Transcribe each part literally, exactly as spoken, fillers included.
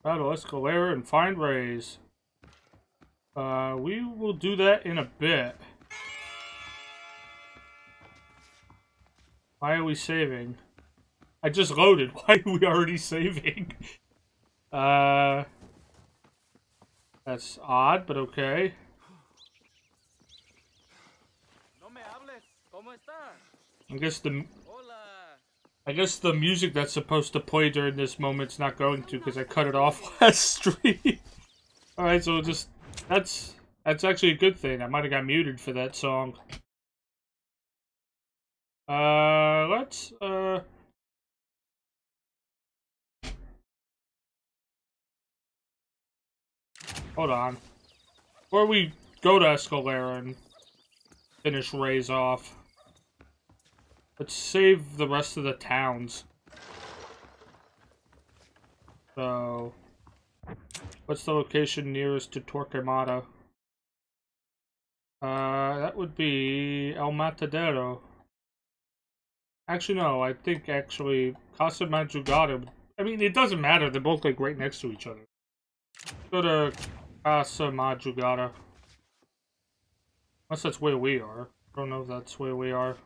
Battle Escalera and find Rays. Uh, we will do that in a bit. Why are we saving? I just loaded. Why are we already saving? Uh, that's odd, but okay. I guess the I guess the music that's supposed to play during this moment's not going to because I cut it off last stream. All right, so just that's that's actually a good thing. I might have got muted for that song. Uh, let's uh. Hold on. Before we go to Escalera and finish Rays off, let's save the rest of the towns. So, what's the location nearest to Torquemada? Uh, that would be El Matadero. Actually, no, I think actually Casa Madrugada. I mean, it doesn't matter. They're both like right next to each other. Go to Casa Madrugada. Unless that's where we are. I don't know if that's where we are.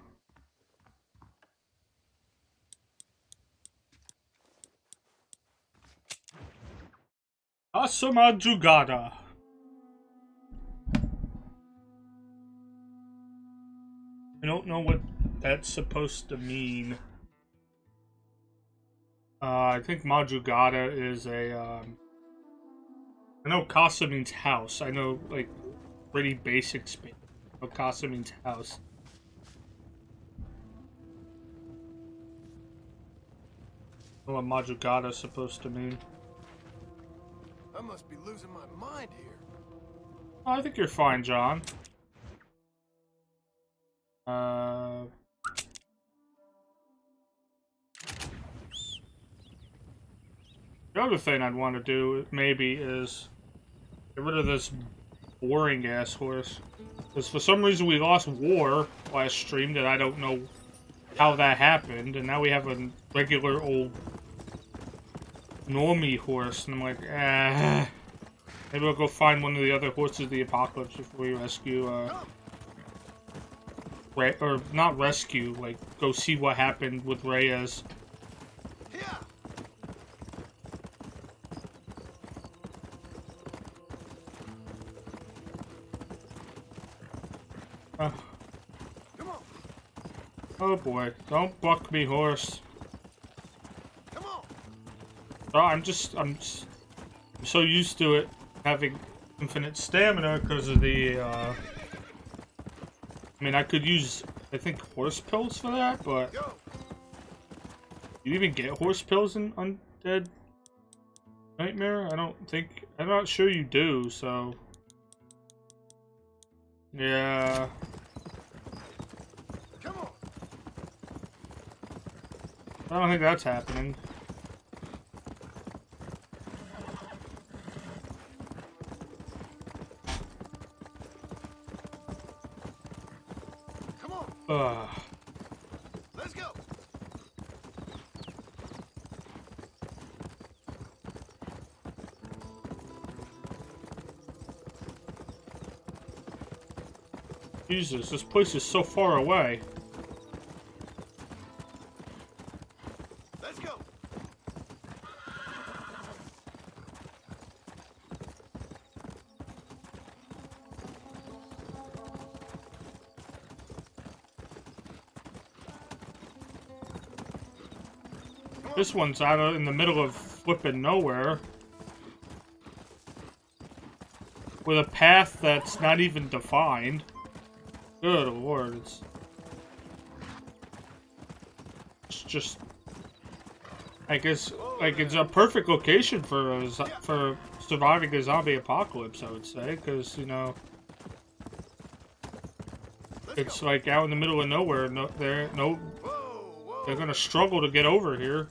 Casa Madrugada. I don't know what that's supposed to mean. Uh, I think Madrugada is a, um... I know Casa means house. I know, like, pretty basic speak. But Casa means house. I don't know what Madrugada is supposed to mean. I must be losing my mind here. Oh, I think you're fine, John. Uh... The other thing I'd want to do, maybe, is get rid of this boring-ass horse. Because for some reason we lost War last stream that I don't know how that happened, and now we have a regular old normie horse, and I'm like, ah. Maybe I'll go find one of the other horses of the apocalypse before we rescue, uh... Re or, not rescue, like, go see what happened with Reyes. Uh, oh boy, don't buck me, horse. Come on. Oh, I'm just, I'm, just, I'm so used to it having infinite stamina because of the, uh... I mean, I could use, I think, horse pills for that, but... You even get horse pills in Undead Nightmare? I don't think, I'm not sure you do, so... Yeah... I don't think that's happening. Come on. Ugh. Let's go. Jesus, this place is so far away. This one's out of, in the middle of flipping nowhere. With a path that's not even defined. Good lord, it's... It's just... I guess, like, it's a perfect location for a, for surviving a zombie apocalypse, I would say, because, you know... It's, like, out in the middle of nowhere, no, they're, no... They're gonna struggle to get over here.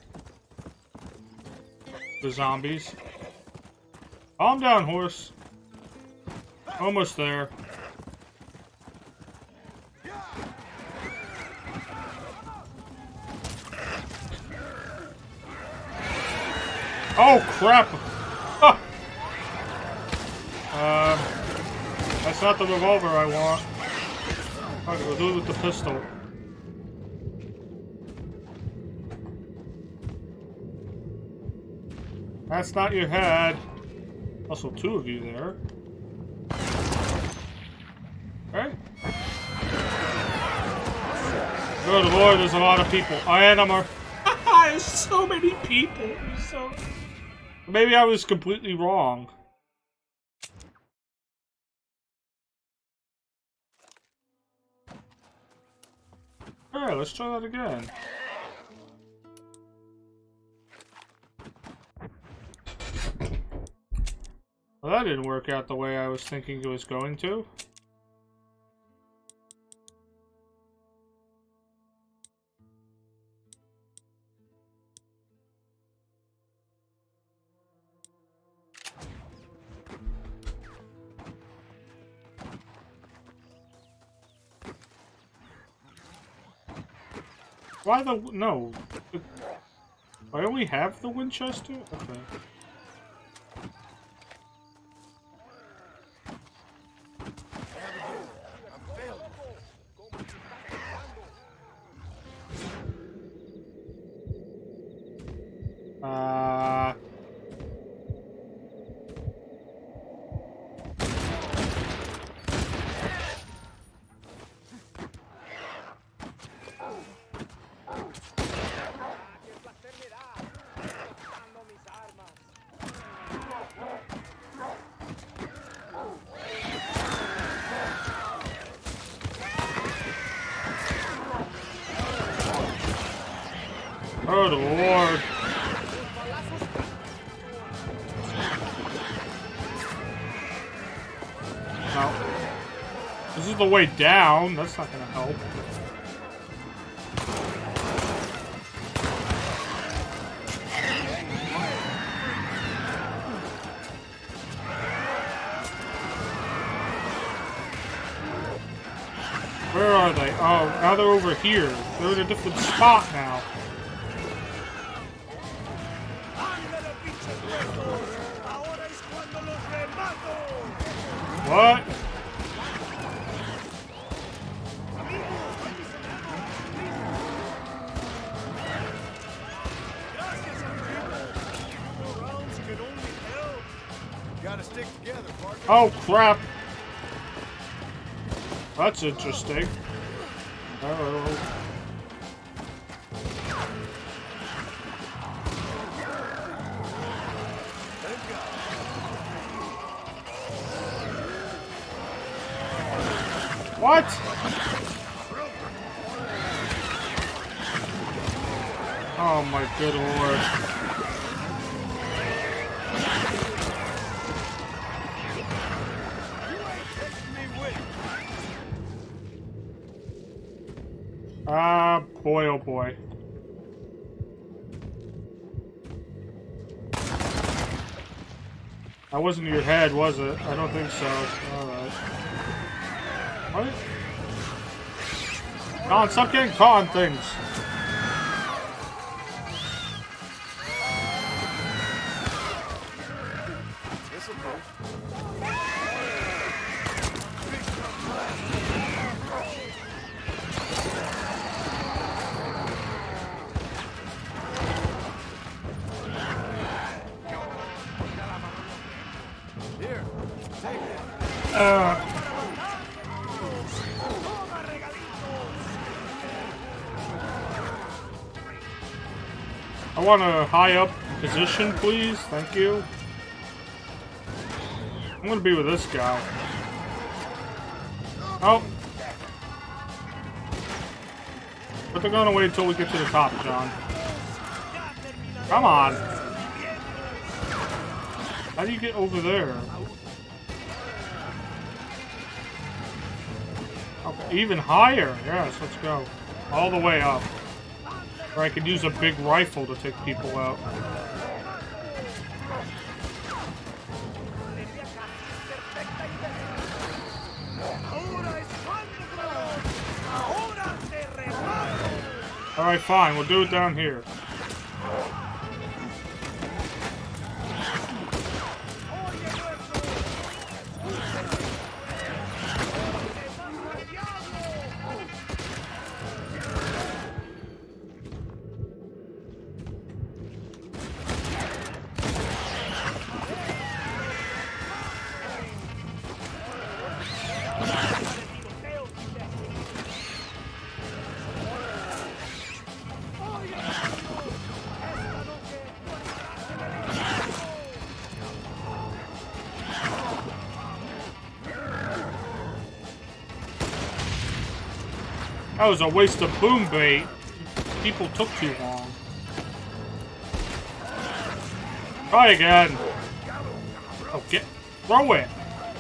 The zombies. Calm down, horse. Almost there. Oh, crap! It's not the revolver I want. Alright, we'll do it with the pistol. That's not your head. Also, two of you there. Right? Good lord, there's a lot of people. And I'm a... There's so many people. So... Maybe I was completely wrong. Alright, let's try that again. Well, that didn't work out the way I was thinking it was going to. Why the... No. I only have the Winchester? Okay. Uh... Oh, the Lord. No. This is the way down. That's not gonna help. Where are they? Oh, now they're over here. They're in a different spot now. What? Gotta stick together, partner. Oh crap! That's interesting. Oh. What? Oh my good lord. Ah, uh, boy oh boy. That wasn't your head, was it? I don't think so. Alright. What? Con, stop getting caught on things. Here, take it. Uh. I want a high up position, please. Thank you. I'm gonna be with this guy. Oh. But they're gonna wait until we get to the top, John. Come on. How do you get over there? Okay, even higher. Yes, let's go. All the way up. Or I could use a big rifle to take people out. Alright, fine. We'll do it down here. That was a waste of boom bait. People took too long. Try again. Oh, get... Throw it.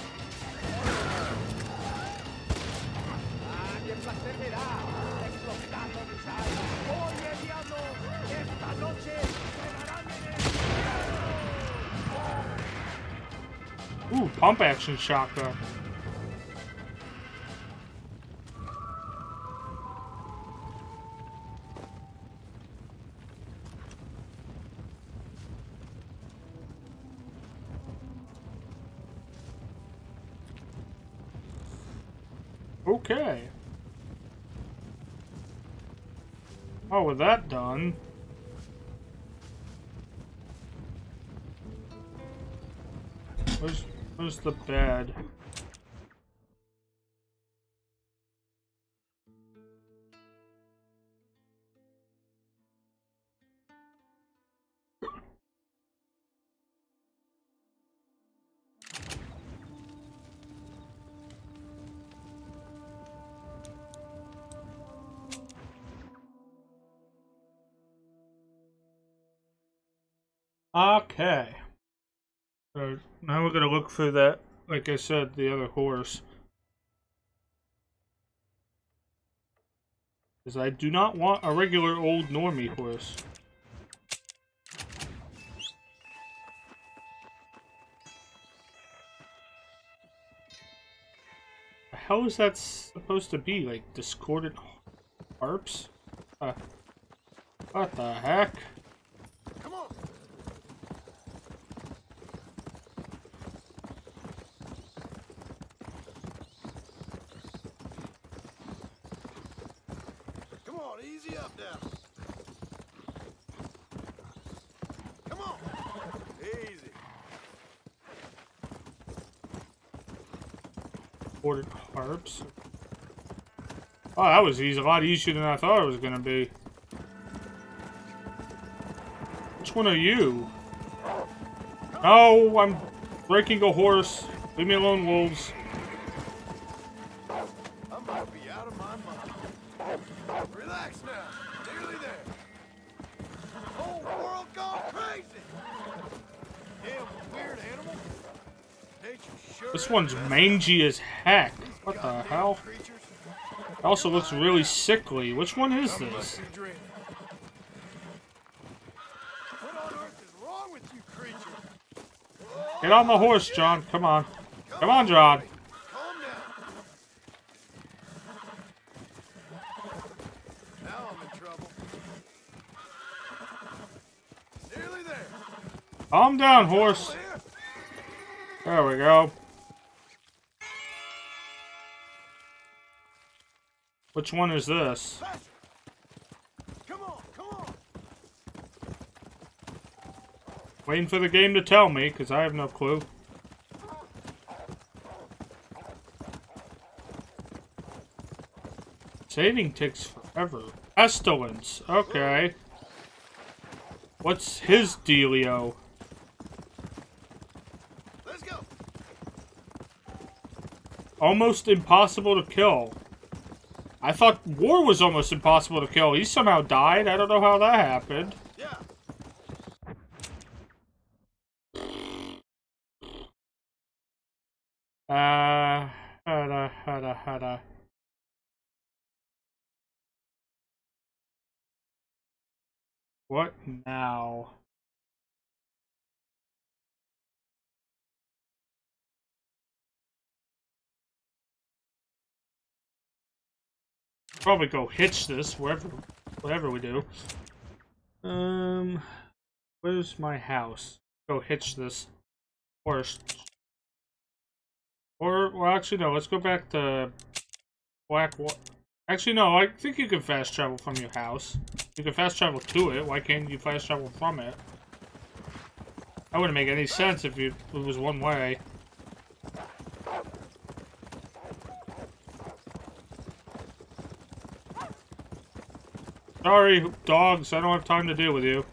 Ooh, pump action shotgun. Okay. Oh, with that done. Where's, where's the bed? Okay. So now we're gonna look for that, like I said, the other horse. Because I do not want a regular old normie horse. The hell is that supposed to be? Like discordant harps? Uh, what the heck? Come on. Come on, easy up now. Come on. Easy. Discordant harps? Oh, that was easy. A lot easier than I thought it was gonna be. Which one are you? No, I'm breaking a horse. Leave me alone, wolves. I'm gonna be out of my mind. Relax now. Nearly there. Whole world gone crazy. Damn weird animal. Nature sure This is one's messed up. mangy as heck. What the Goddamn hell? creatures. It also looks really sickly. Which one is Some this? must be dreaming. What on earth is wrong with you creatures? Get on the horse, John. Come on. Come on, John. Calm down. Now I'm in trouble. Nearly there. Calm down, horse. Here. There we go. Which one is this? Faster. Come on, come on. Waiting for the game to tell me, because I have no clue. Saving takes forever. Pestilence. Okay. What's his dealio? Let's go. Almost impossible to kill. I thought War was almost impossible to kill. He somehow died. I don't know how that happened. Yeah. Uh, hada, hada, hada. What now? Probably go hitch this wherever, whatever we do. Um, where's my house? Go hitch this horse. Or, well, actually, no. Let's go back to Black. Wa actually, no. I think you can fast travel from your house. You can fast travel to it. Why can't you fast travel from it? That wouldn't make any sense if you, if it was one way. Sorry, dogs. I don't have time to deal with you.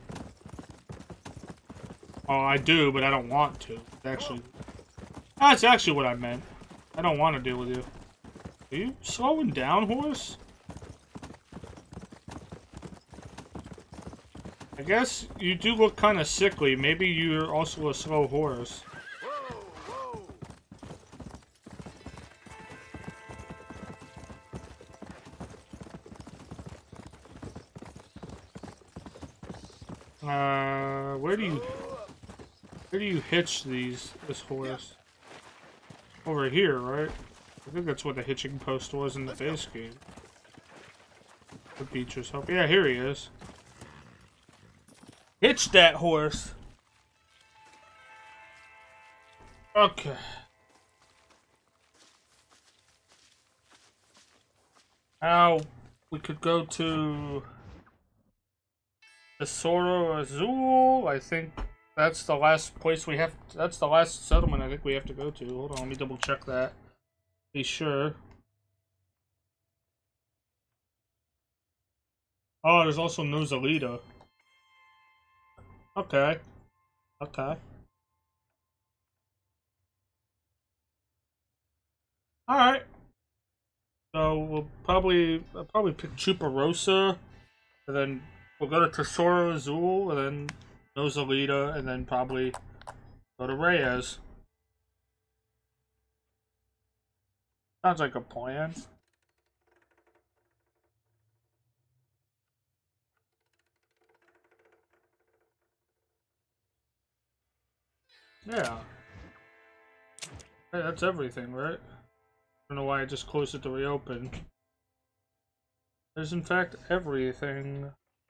Oh, I do, but I don't want to. Actually, that's actually what I meant. I don't want to deal with you. Are you slowing down, horse? guess you do look kind of sickly. Maybe you're also a slow horse. Whoa, whoa. Uh, where do you where do you hitch these this horse? Over here, right? I think that's where the hitching post was in the base game. The Beecher's help. Yeah, here he is. Hitch that horse. Okay. Now we could go to Tesoro Azul. I think that's the last place we have. That's the last settlement I think we have to go to. Hold on, let me double check that. Be sure. Oh, there's also Nozalita. Okay. Okay. Alright. So we'll probably I'll probably pick Chuparosa, and then we'll go to Tesoro Azul, and then Nozalita, and then probably go to Reyes. Sounds like a plan. Yeah. Hey, that's everything, right? I don't know why I just closed it to reopen. There's in fact everything.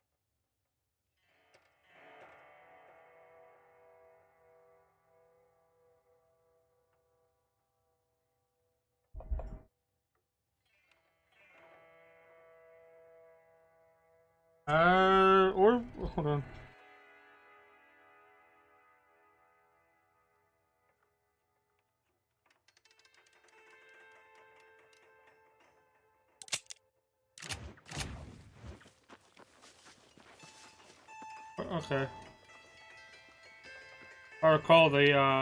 Uh, or, hold on. Okay. I recall the, uh...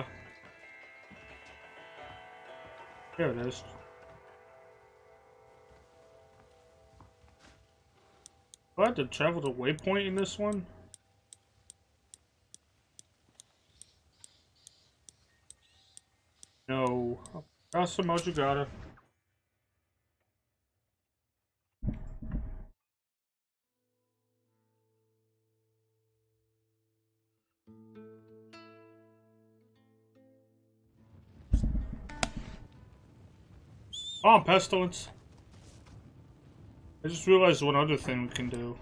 Here it is. Do I have to travel to Waypoint in this one? No. Cross the Mojigata. Oh, Pestilence. I just realized one other thing we can do.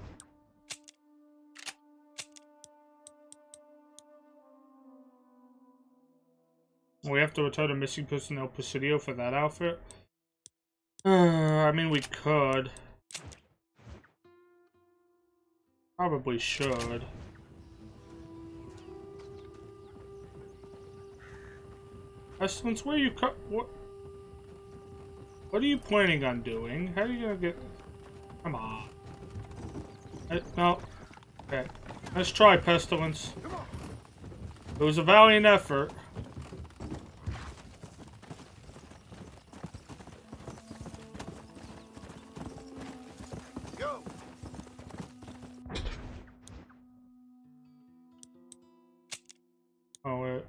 We have to return a missing person El Presidio for that outfit? Uh, I mean, we could. Probably should. Pestilence, where are you co- what? What are you planning on doing? How are you gonna get... Come on. I, no. Okay. Let's try, Pestilence. It was a valiant effort. Go. Oh, wait.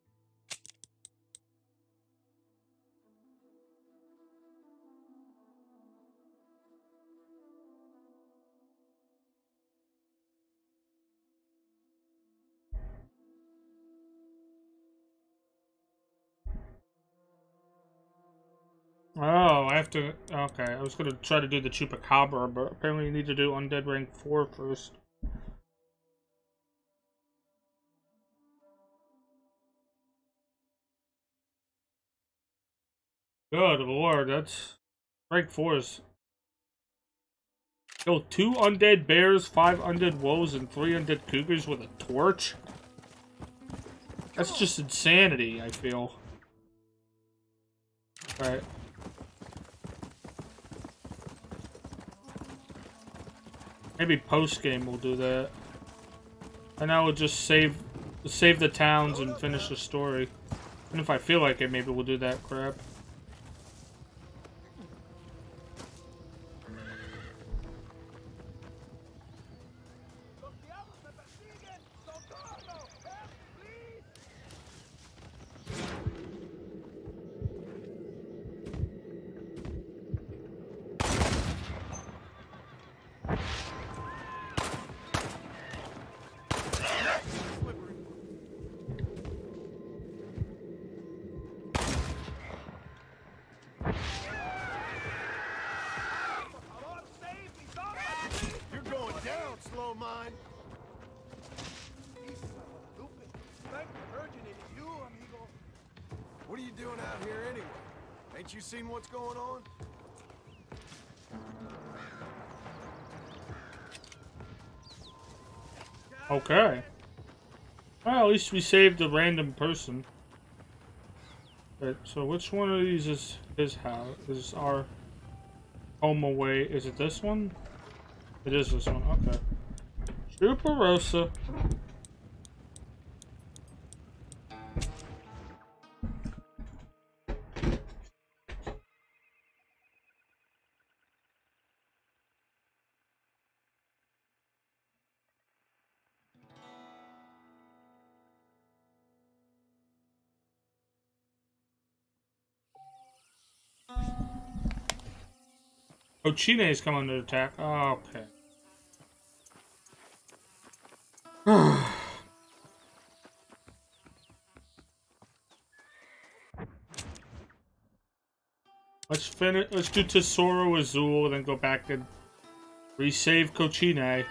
Oh, I have to... Okay, I was gonna try to do the Chupacabra, but apparently you need to do Undead rank four first. Good lord, that's... Rank four is... Kill two undead bears, five undead wolves, and three undead cougars with a torch? That's just insanity, I feel. Alright. Maybe post-game we'll do that. And I will just save save the towns and finish the story. And if I feel like it, maybe we'll do that crap. Ain't you seen what's going on? Okay. Well, at least we saved a random person. Right, so which one of these is his house? Is our home away? Is it this one? It is this one. Okay. Superosa. Ochine is coming under attack. Oh, okay. Let's finish. Let's do Tesoro Azul, then go back and resave Cochine.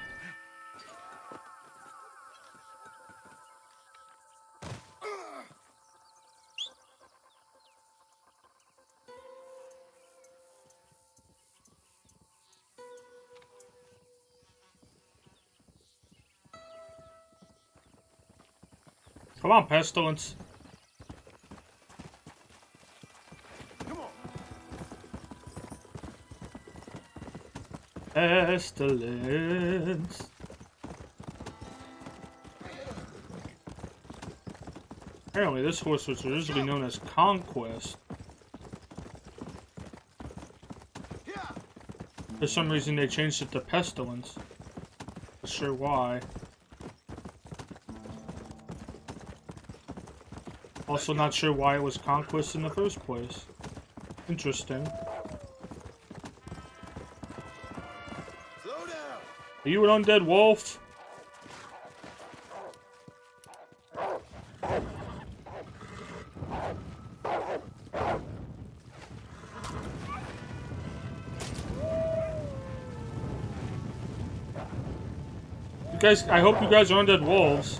Come on, Pestilence. Come on. Pestilence. Apparently, this horse was originally known as Conquest. For some reason, they changed it to Pestilence. Not sure why. Also not sure why it was Conquest in the first place. Interesting. Slow down. Are you an undead wolf? You guys, I hope you guys are undead wolves.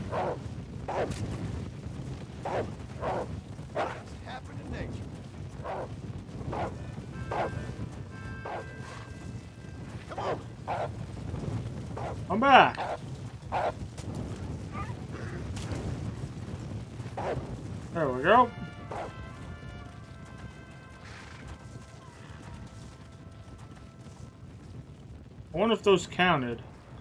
Come back. There we go. I wonder if those counted.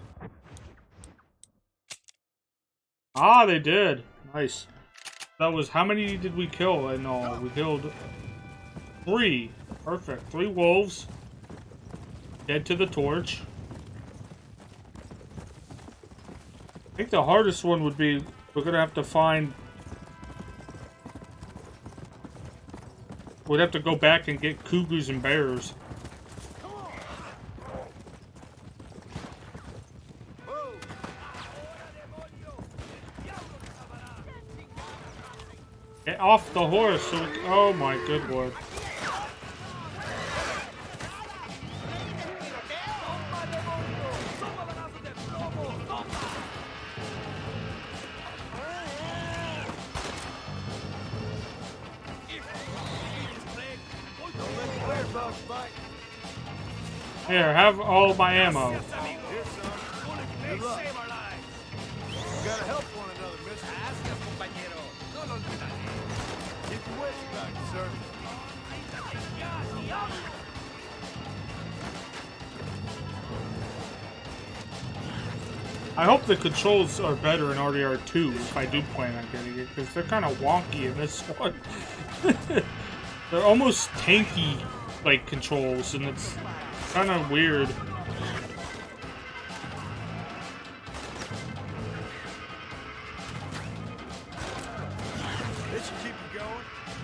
Ah, they did. Nice. That was, how many did we kill in all? We killed three. Perfect. Three wolves. Dead to the torch. I think the hardest one would be, we're gonna have to find... We'd have to go back and get cougars and bears. Get off the horse! So we, oh my good lord. Here, have all my ammo. Here, son. Good luck. We gotta help one another, mister. Keep your wits about you, sir. I hope the controls are better in R D R two if I do plan on getting it, because they're kind of wonky in this one. They're almost tanky, like, controls, and it's kind of weird. This should keep you going.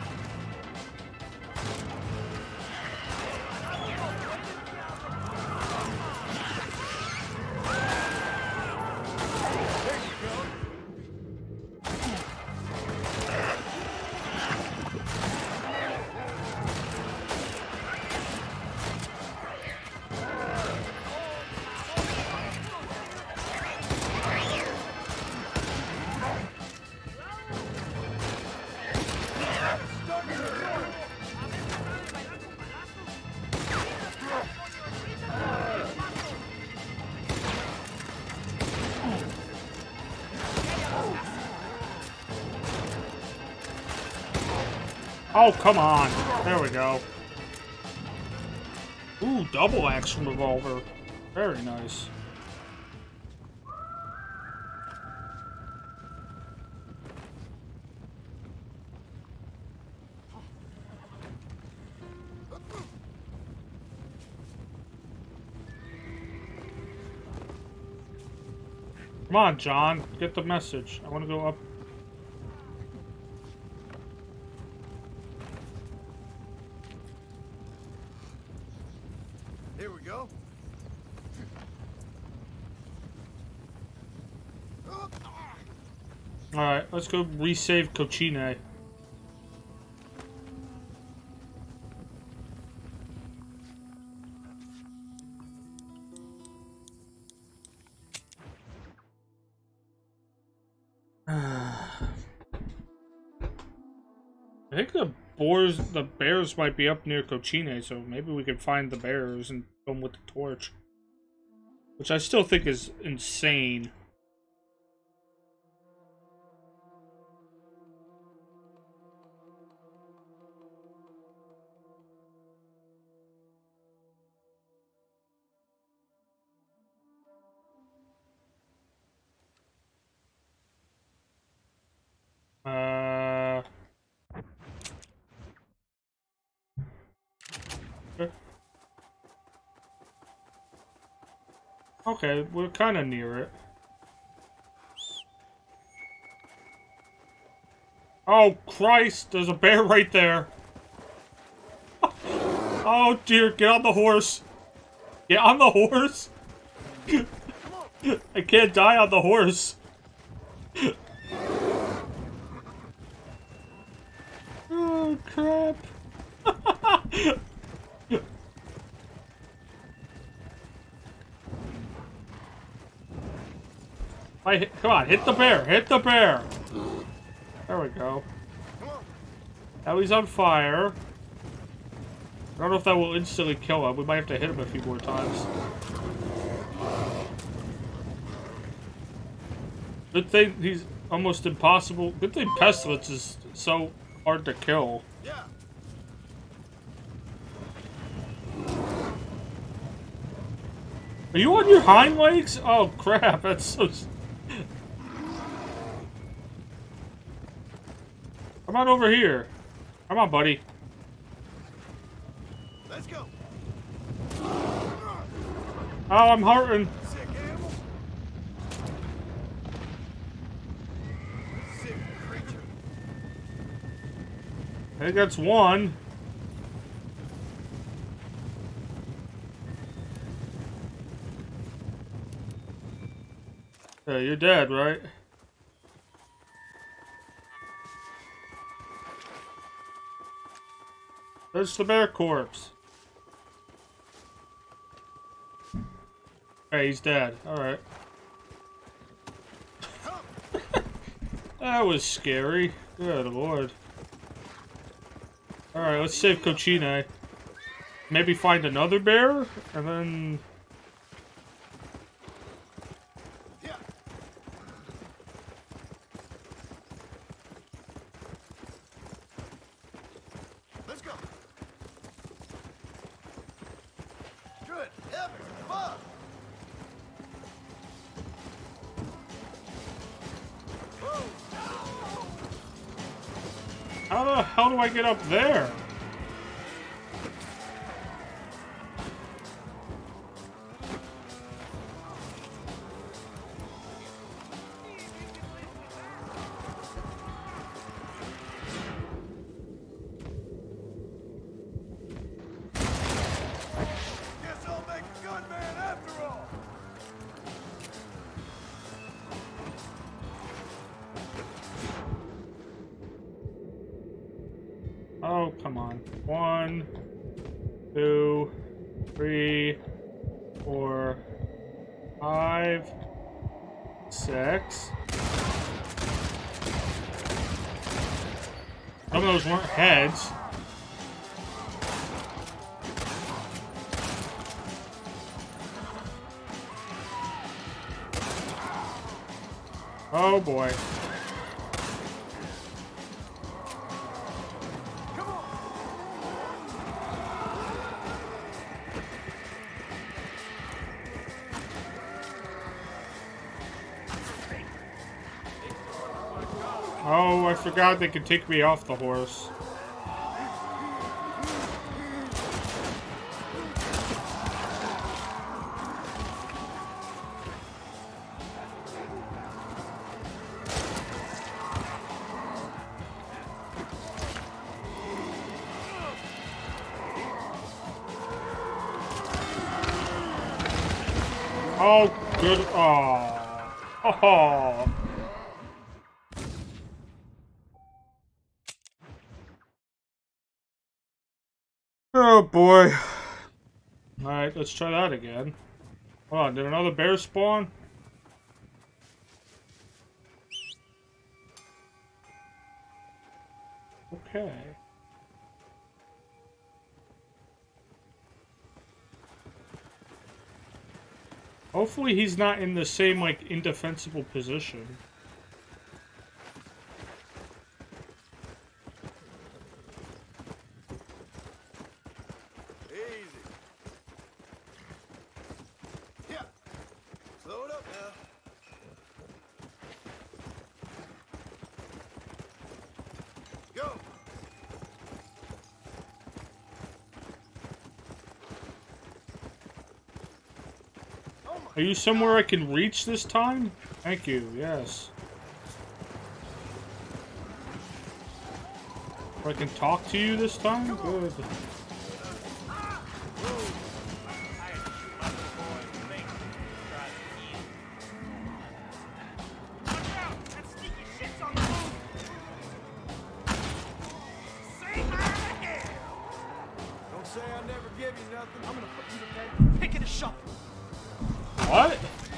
There you go. Oh, come on. There we go. Ooh, double action revolver. Very nice. Come on, John. Get the message. I want to go up. Here we go. Alright, let's go resave Cochine. I think the boars, the bears might be up near Cochine, so maybe we could find the bears and kill them with the torch. Which I still think is insane. Uh... Okay, we're kind of near it. Oh, Christ! There's a bear right there! Oh, dear, get on the horse! Get on the horse! I can't die on the horse! Oh, crap! I hit, come on, hit the bear! Hit the bear! There we go. Now he's on fire. I don't know if that will instantly kill him. We might have to hit him a few more times. Good thing he's almost impossible. Good thing Pestilence is so hard to kill. Yeah. Are you on your hind legs? Oh crap, that's so... Come on over here. Come on, buddy. Let's go. Oh, I'm hurting. Sick animal. Sick creature. I think that's one. Yeah, you're dead, right? There's the bear corpse. Hey, he's dead. Alright. That was scary. Good lord. Alright, let's save Cochine. Maybe find another bear, and then... Yeah. Let's go. Good heavens above. Whoa. How the hell do I get up there? Guess I'll make a good man after all. Oh, come on. One, two, three, four, five, six. Some of those weren't heads. Oh boy. Come Oh, I forgot they could take me off the horse. Oh, good. Oh. Oh. Oh boy. Alright, let's try that again. Hold on, did another bear spawn? Okay. Hopefully he's not in the same, like, indefensible position. Easy. Yeah. Slow it up now. Go. Are you somewhere I can reach this time? Thank you, yes. If I can talk to you this time? Good. Don't say I never give you nothing. I'm gonna put you to bed. Pick it a shovel. What?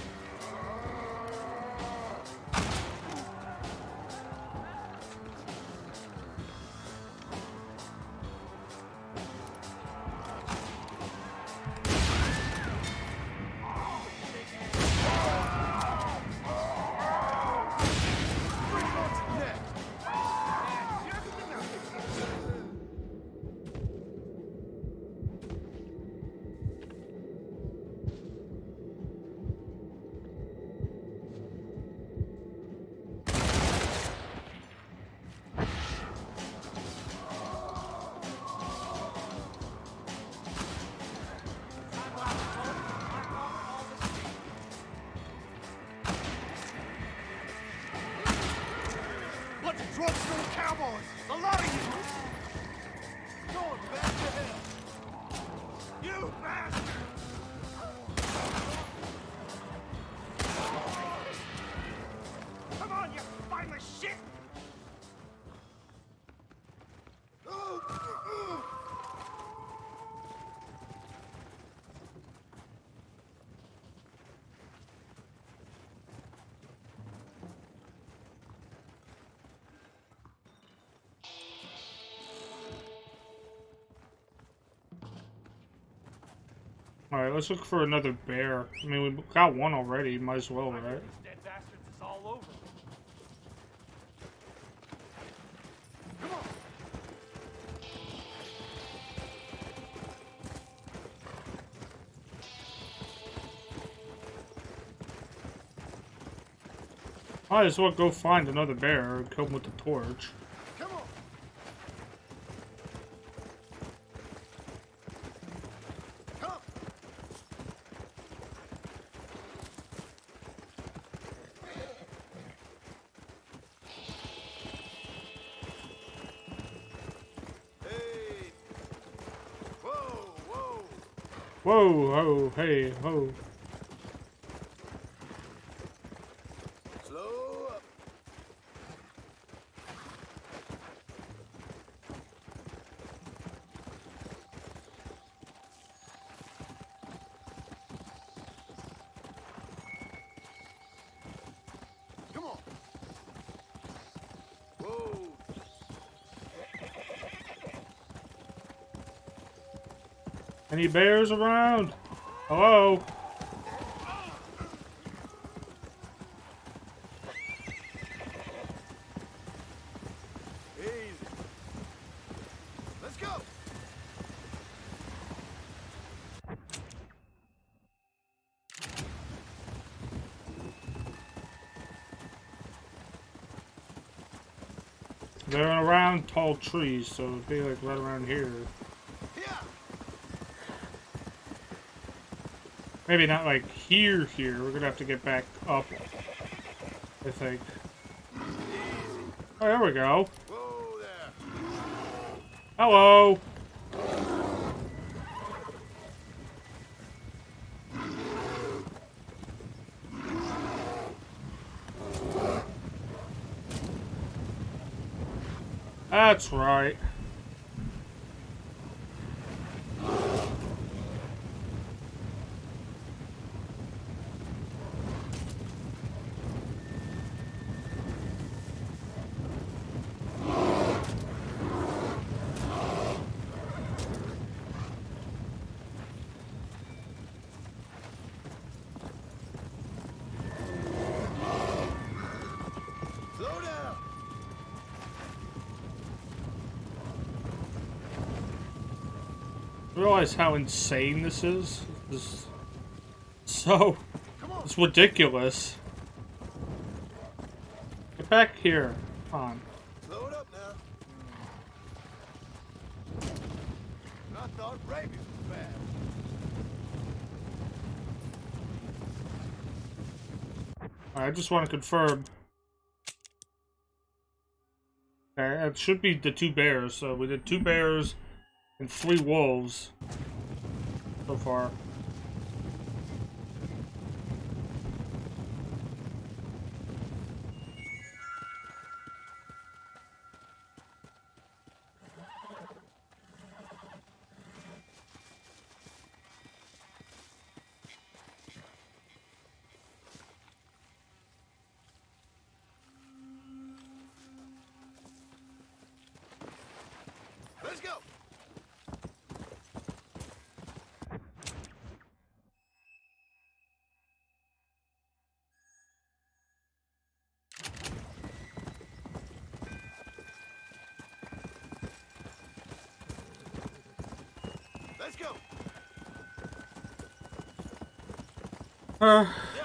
Bunch of drugstore cowboys. A lot of you. Going back to hell. You bastard. Come on, you spineless shit. Alright, let's look for another bear. I mean, we got one already. Might as well, right? Dead bastards is all over. Come on. Might as well go find another bear and kill him with the torch. Come on. Come. Hey. Whoa, whoa. Whoa, ho, hey, ho. Slow up. Come on. Whoa. Any bears around? Hello? Easy. Let's go. They're around tall trees, so it'd be like right around here. Yeah. Maybe not like here, here. We're gonna have to get back up, I think. Oh, there we go. Whoa there. Hello. That's right. Slow down. Realize how insane this is? This is so... It's ridiculous. Get back here. Come on. Slow it up now. I thought rabies was bad. I just want to confirm. Okay, it should be the two bears. So we did two bears and three wolves so far. Let's go. Let's go. Uh, Yeah.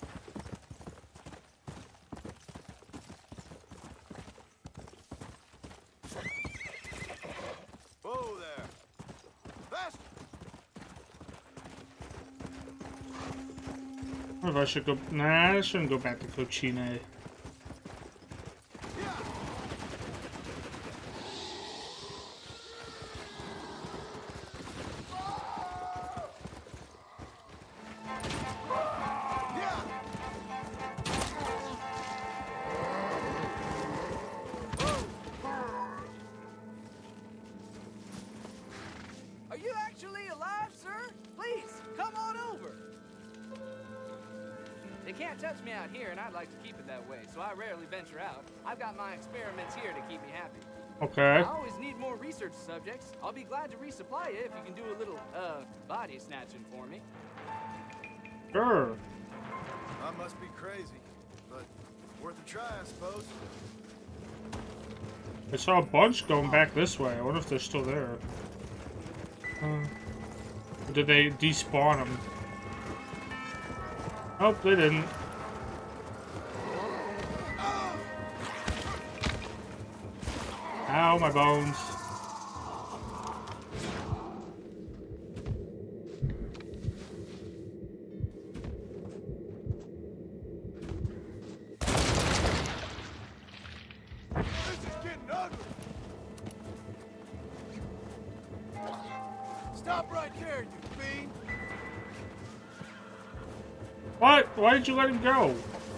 Whoa there. Faster. what if I should go? Nah, I shouldn't go back to Cochine. Yeah. Yeah. Are you actually alive, sir? Please, come on over. They can't touch me out here, and I'd like to keep it that way, so I rarely venture out. I've got my experiments here to keep me happy. Okay. I always need more research subjects. I'll be glad to resupply you if you can do a little, uh, body snatching for me. Sure. I must be crazy, but worth a try, I suppose. I saw a bunch going back this way. I wonder if they're still there. Uh, or did they despawn them? Nope, they didn't. Ow, my bones. This is getting ugly. Stop right there, you fiend. What? Why did you let him go?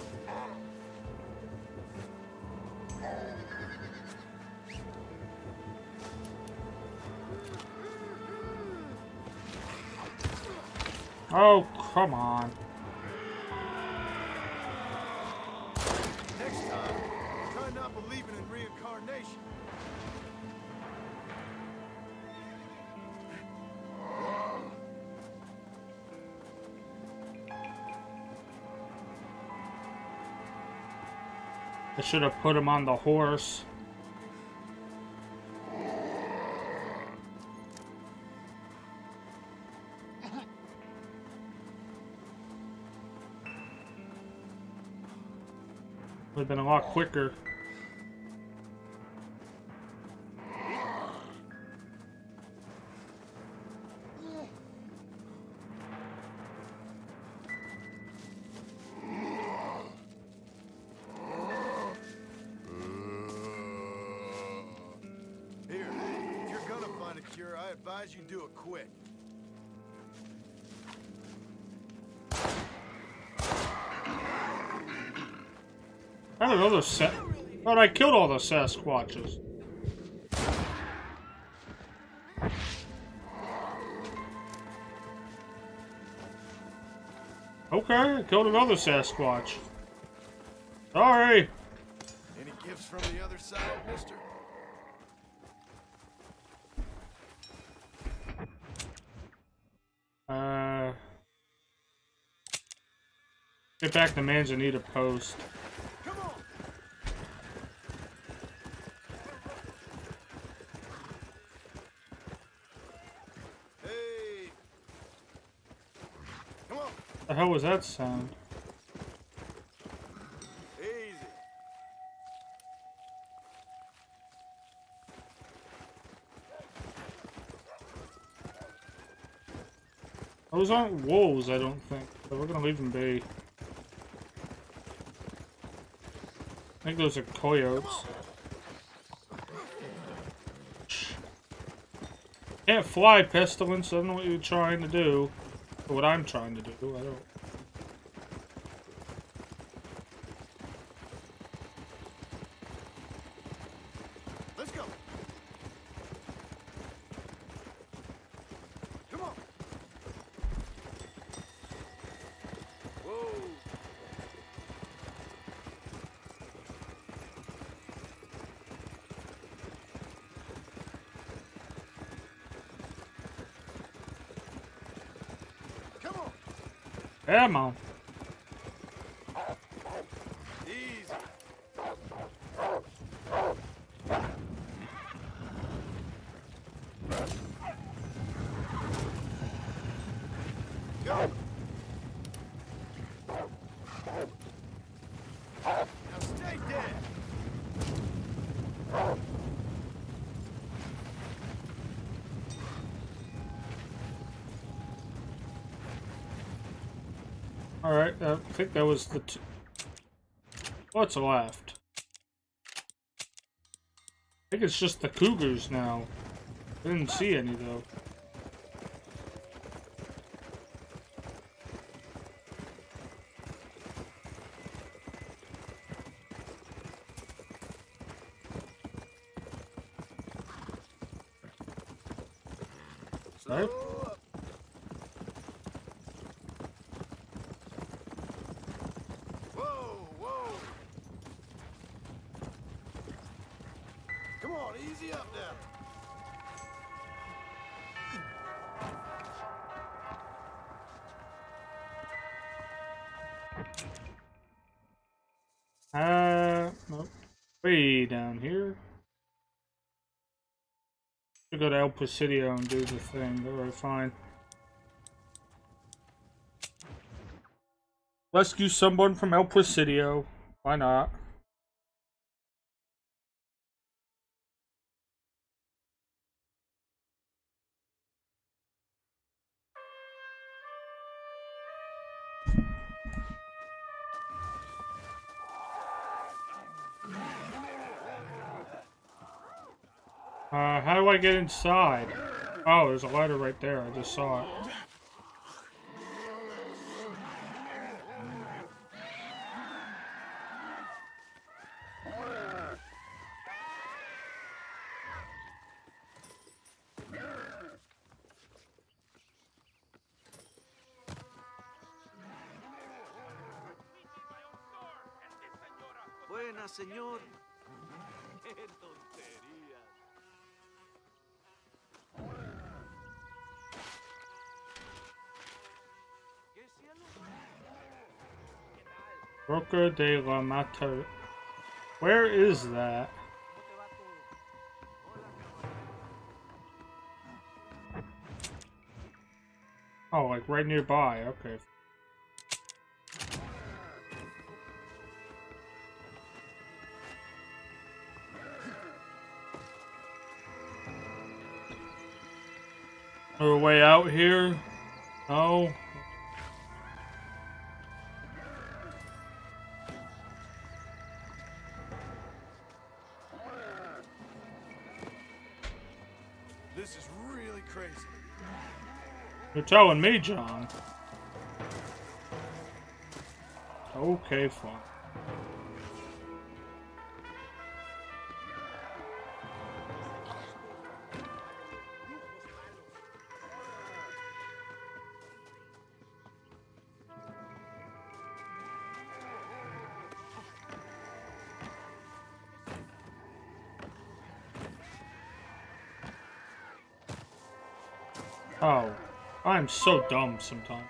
Oh, come on. Next time, try not believing in reincarnation. I should have put him on the horse. Would have been a lot quicker. cure, I advise you do it quick. I had another set. Thought I killed all the Sasquatches. Okay, I killed another Sasquatch. Sorry. Any gifts from the other side, mister? Uh, get back to Manzanita Post. Come on. Hey. Come on. The hell was that sound? Easy. Those aren't wolves, I don't think. So we're gonna leave them be. I think those are coyotes. Can't fly, Pestilence. I don't know what you're trying to do. Or what I'm trying to do. I don't. Let's go. Come on. Whoa. Come on. Come on. Easy. Go. Now stay dead. Alright, uh, I think that was the t what's left? I think it's just the cougars now. I didn't see any though. Slow Right. up. Whoa, whoa. Come on, easy up now. Uh, nope. Way down here. Should go to El Presidio and do the thing. Alright, fine. Rescue someone from El Presidio. Why not? Uh, how do I get inside? Oh, there's a ladder right there. I just saw it. Buenas, señor. Qué tontería. ¿Qué cielo? Roca de la Mata. Where is that? ¿Cómo te va todo? Hola, camarada. Oh, like right nearby. Okay. Our way out here? No. This is really crazy. You're telling me, John. Okay, fine. Oh, I'm so dumb sometimes.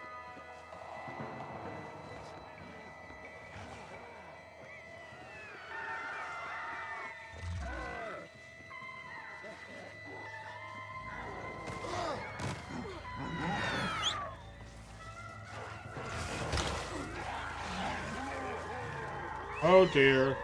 Oh dear.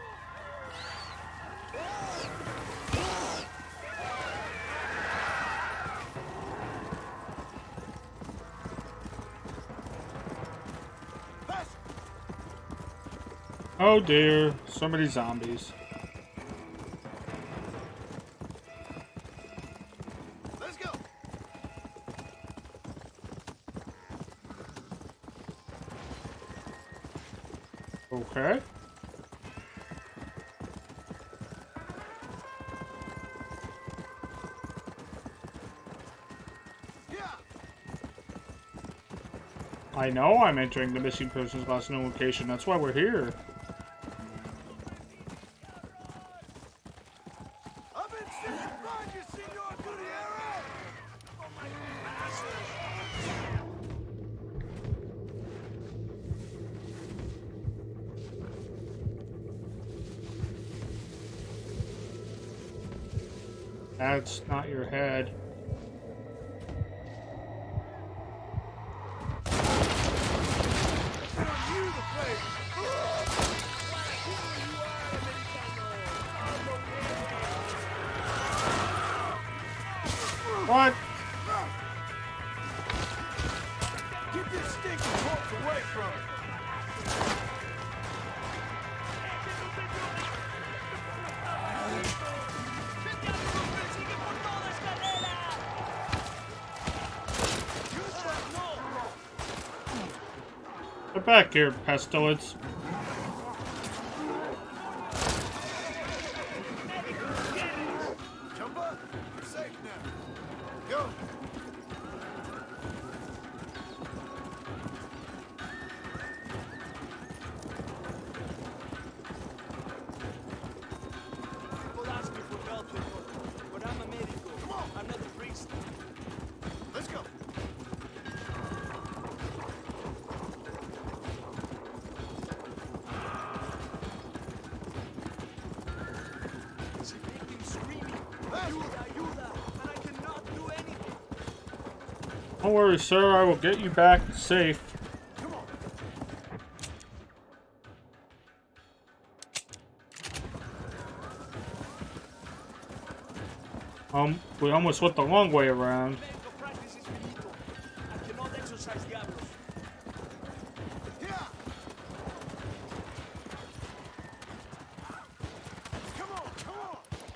Oh dear, so many zombies. Let's go. Okay. Yeah. I know I'm entering the missing persons last known location. That's why we're here. I've been sent to find you, Senor Gutierrez. Oh my That's not your head. What? Get this stinking corpse away from me. Get back here, pestilence. Jump up. You're safe now. Go. People ask me for help, but I'm a medico. Come on. I'm not a priest. Let's go. She make him screaming. Hey. Ayuda, ayuda, and I cannot do anything. Don't worry, sir. I will get you back safe. Come on. Um, we almost went the long way around. Medical practice is finito. I cannot exorcise diablos. Yeah. Come on. Come on.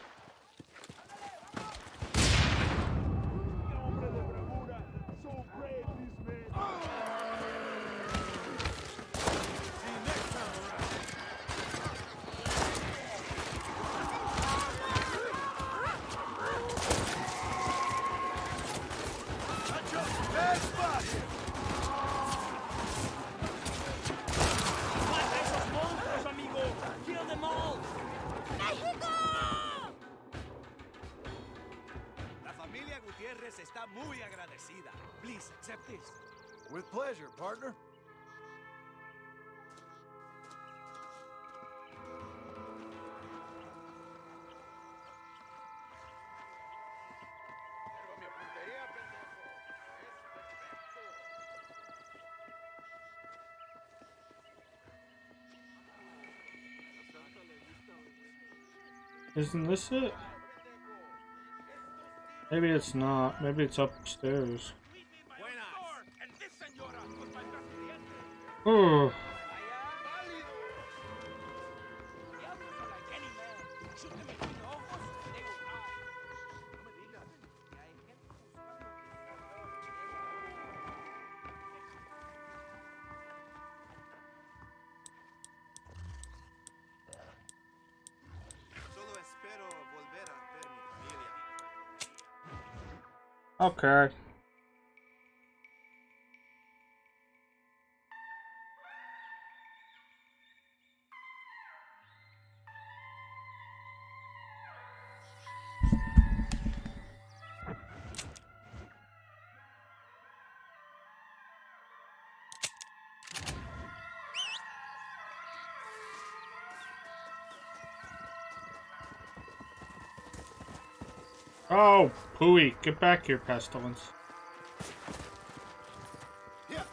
See you next time around. I chose a bad spot here. Mata esos monstruos, amigo. Kill them all. La familia Gutiérrez está muy agradecida. Please accept this. With pleasure, partner. Isn't this it? Maybe it's not. Maybe it's upstairs. Oh, Diablos are like any man. Shoot them between the ojos, and they will die. No me digas. Okay. Oh, Pooey, get back here, Pestilence. Yeah.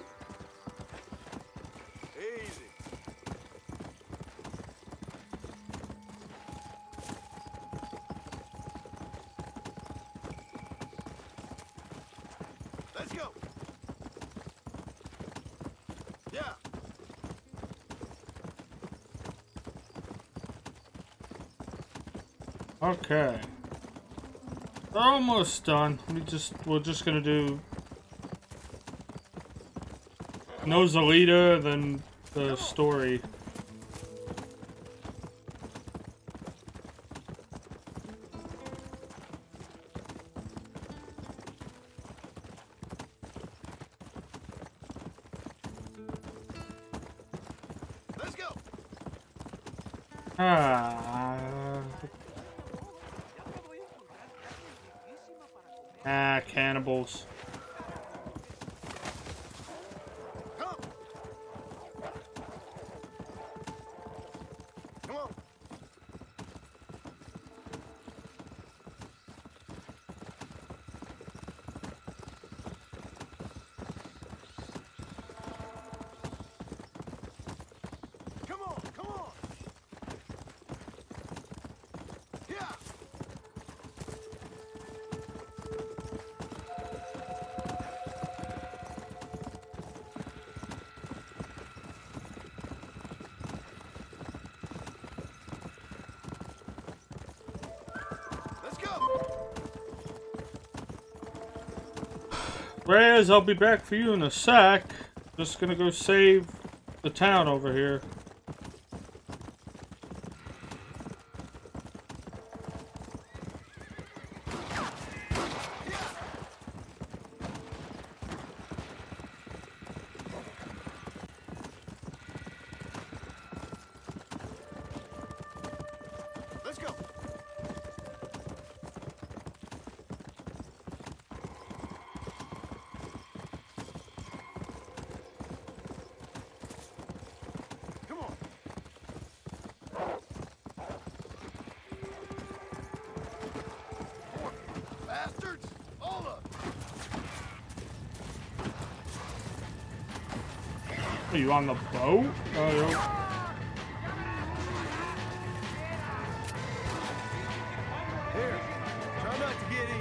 Easy. Let's go. Yeah. Okay. We're almost done. We just we're just gonna do Nosalita, then the story. Let's go. Ah. Ah, cannibals. Come. Come on. Come on, come on. Yeah. Let's go. Reyes, I'll be back for you in a sec. Just gonna go save the town over here. Let's go. Come on. Poor bastards. All of them. Are you on the boat? Oh, yeah. Here. Try not to get eaten.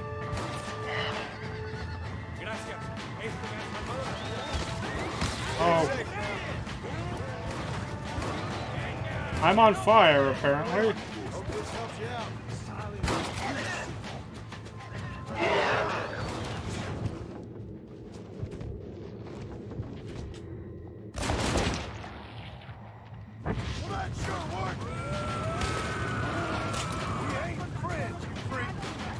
Gracias. Esto me ha salvado la vida. Oh, Safe now. I'm on fire, apparently. Hope this helps you out. Well, that sure worked. We ain't friends, you freak.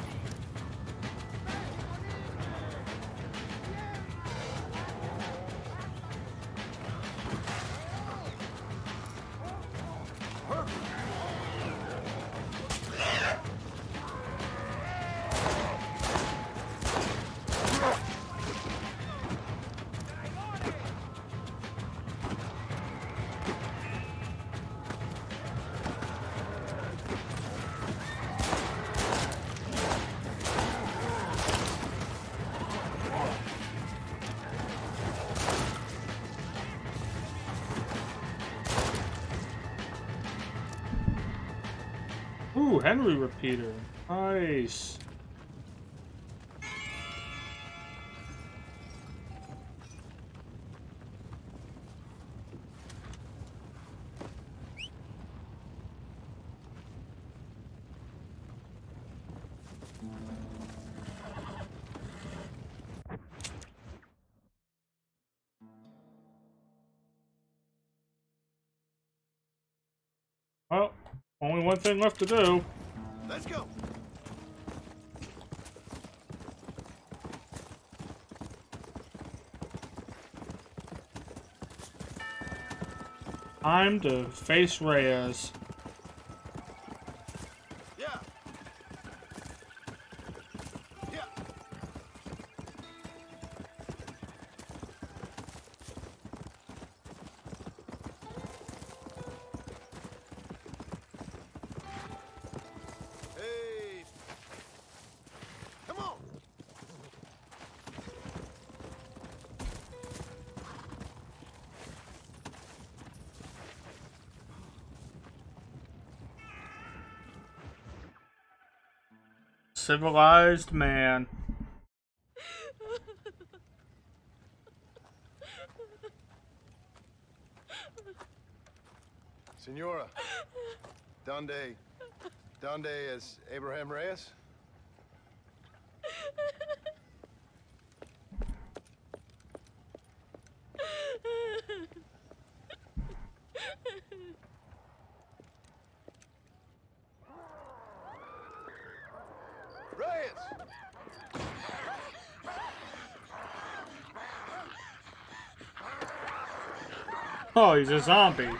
Perfect. Ooh, Henry repeater. Nice. Well, only one thing left to do. Let's go. Time to face Reyes. Yeah. Yeah. Hey. Come on. Civilized man. Senora. Donde. Donde as Abraham Reyes? Reyes! Oh, he's a zombie.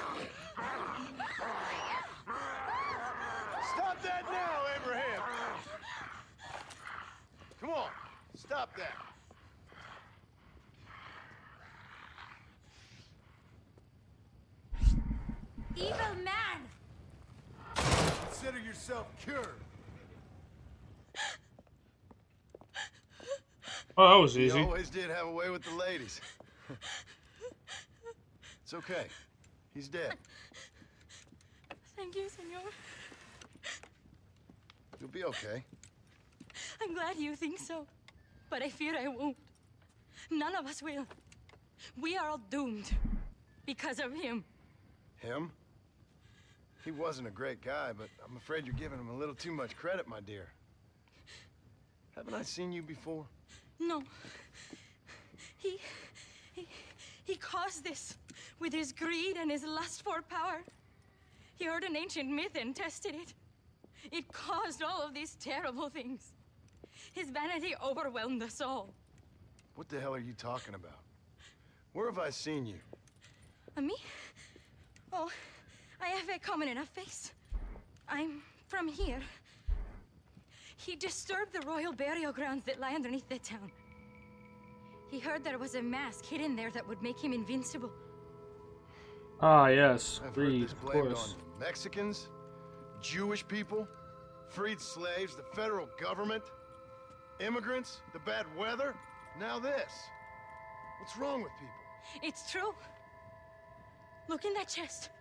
Stop that now, Abraham! Come on, stop that. Evil man! Consider yourself cured. Oh, that was You easy. always did have a way with the ladies. It's okay. He's dead. Thank you, senor. You'll be okay. I'm glad you think so. But I fear I won't. None of us will. We are all doomed. Because of him. Him? He wasn't a great guy, but I'm afraid you're giving him a little too much credit, my dear. Haven't I seen you before? No. He... He... He caused this. With his greed and his lust for power. He heard an ancient myth and tested it. It caused all of these terrible things. His vanity overwhelmed us all. What the hell are you talking about? Where have I seen you? Uh, me? Oh, I have a common enough face. I'm from here. He disturbed the royal burial grounds that lie underneath the town. He heard there was a mask hidden there that would make him invincible. Ah, yes. I've heard Reed, this of blamed course. on Mexicans, Jewish people, freed slaves, the federal government, immigrants, the bad weather, now this. What's wrong with people? It's true. Look in that chest.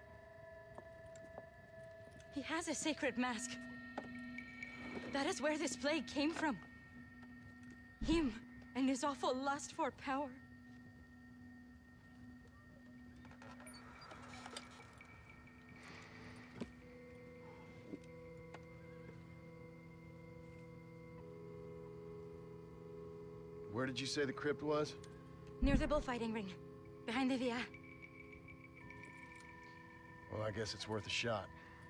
He has a sacred mask. That is where this plague came from. Him and his awful lust for power. Where did you say the crypt was? Near the bullfighting ring. Behind the villa. Well, I guess it's worth a shot.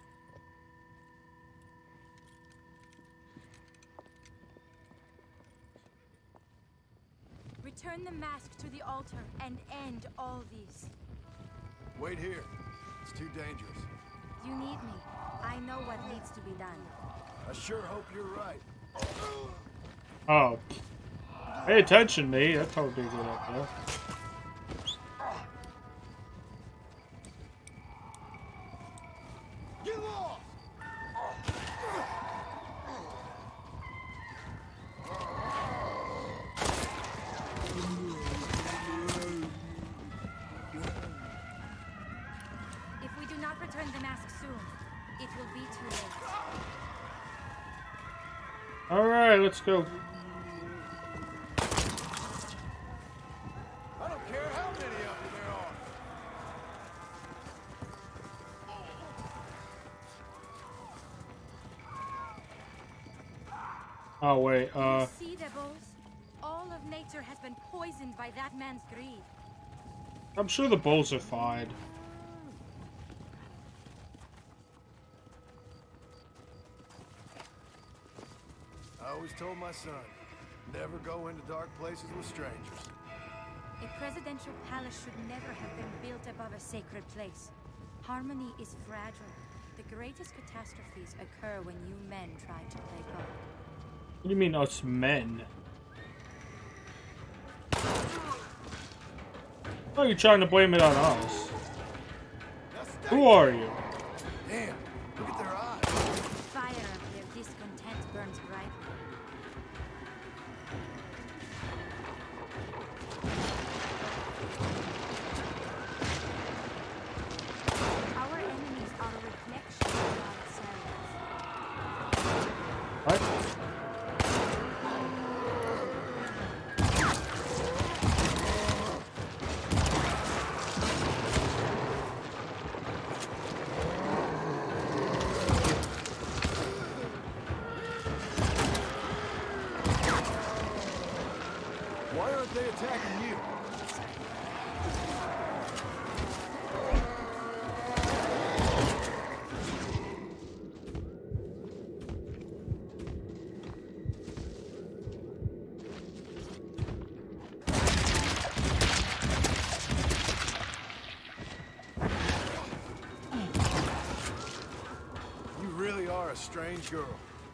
Return the mask to the altar and end all these. Wait here. It's too dangerous. You need me. I know what needs to be done. I sure hope you're right. Oh. Pay attention, me. I told you to do that, though. Get lost! If we do not return the mask soon, it will be too late. Alright, let's go. I don't care how many of you there are. Oh, wait, uh... You see, Devils? All of nature has been poisoned by that man's greed. I'm sure the bulls are fine. I always told my son, never go into dark places with strangers. A presidential palace should never have been built above a sacred place. Harmony is fragile. The greatest catastrophes occur when you men try to play God. What do you mean, us men? Why are you trying to blame it on us? Who are you? Damn, look at their eyes. The fire of their discontent burns bright. Our enemies are a reflection of ourselves. What? Why aren't they attacking you? You really are a strange girl.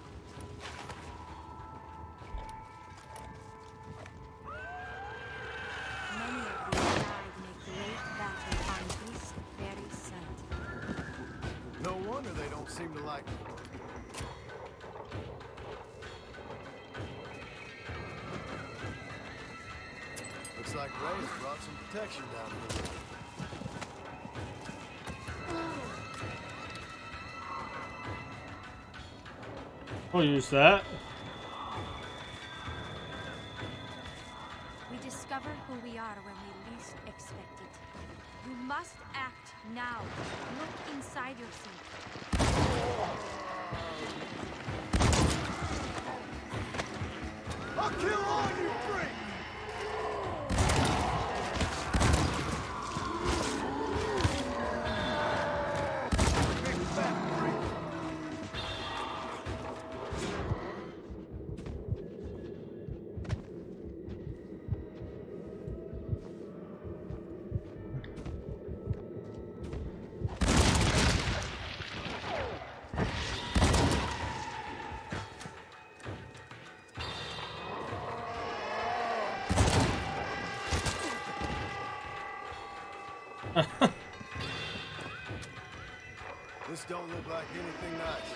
Many of these died in a great battle on this very site. No wonder they don't seem to like me. Looks like Ray's brought some protection down to the river. We'll use that. We discover who we are when we least expect it. You must act now. Look inside yourself. I'll kill all you freaks! Big fat freak. This don't look like anything nice.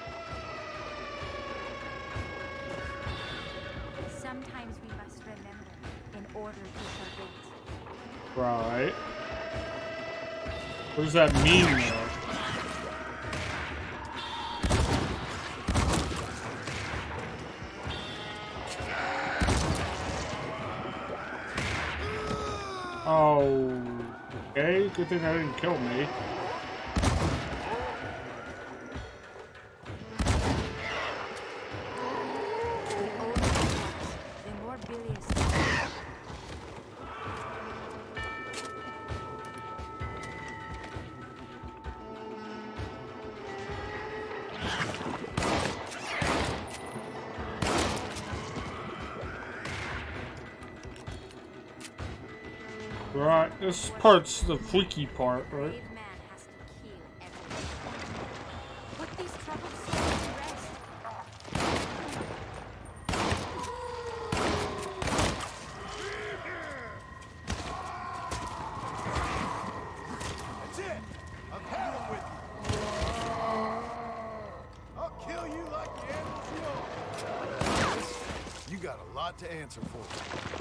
Sometimes we must remember in order to forget. Right. What does that mean, though? Oh, okay. Good thing I didn't kill me. The older the corpse, the more bilious the corpse. Right, this part's the freaky part, right? Brave man has to kill everyone. Put these troubled souls to rest. That's it! I've had it with you! I'll kill you like the animals you are! You got a lot to answer for.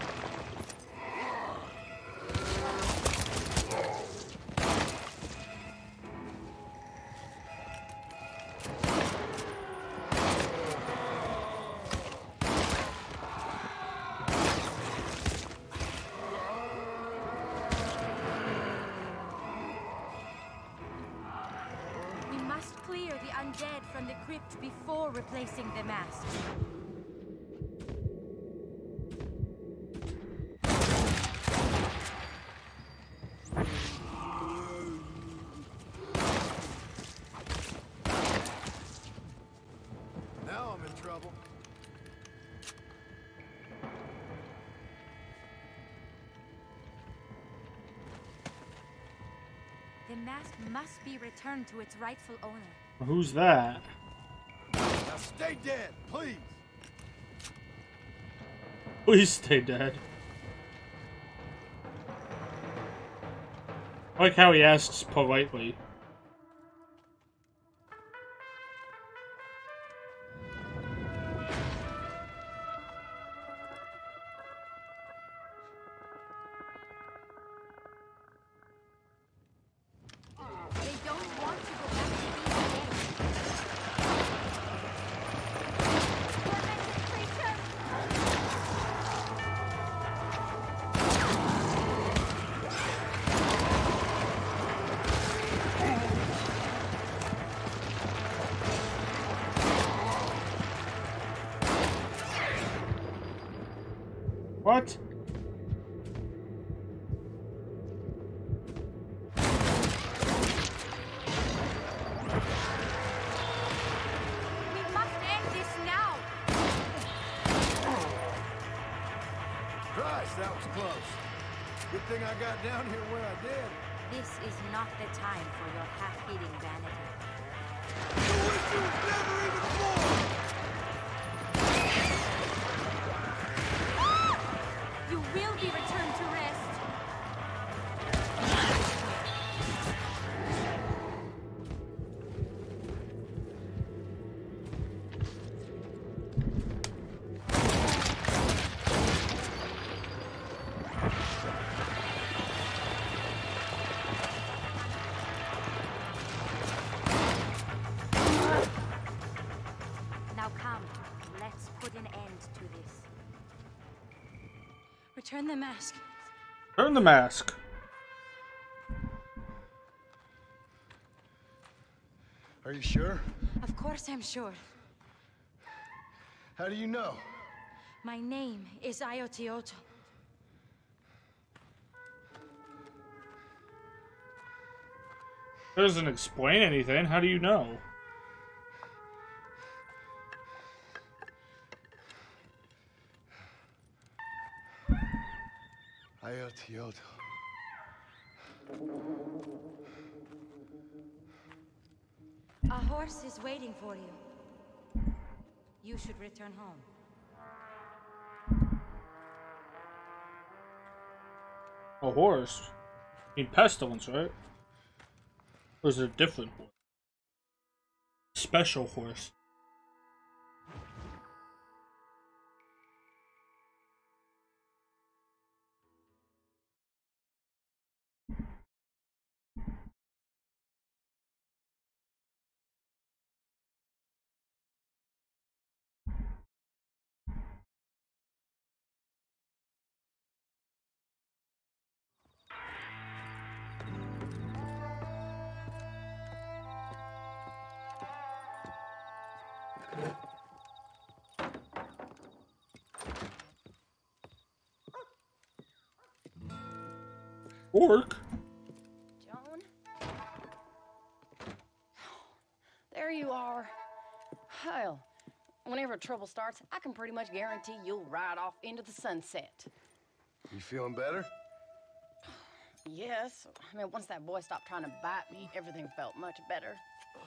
We must clear the undead from the crypt before replacing the mask. Now I'm in trouble. The mask must be returned to its rightful owner. Who's that? Now stay dead, please. Please stay dead. I like how he asks politely. They don't want to go back to being dead. Tormented creature! What? We must end this now! Christ, that was close. Good thing I got down here when I did. This is not the time for your half-eating vanity. You wish you was never even born! You will be returned to rest. Now come, let's put an end to this. Return the mask. Turn the mask. Are you sure? Of course I'm sure. How do you know? My name is Ayotioto. Doesn't explain anything. How do you know? Ayotioto. A horse is waiting for you. You should return home. A horse? I mean pestilence, right? Or is it a different horse? Special horse. Orc? Joan? There you are. Hell, whenever trouble starts, I can pretty much guarantee you'll ride off into the sunset. You feeling better? Yes. I mean, once that boy stopped trying to bite me, everything felt much better.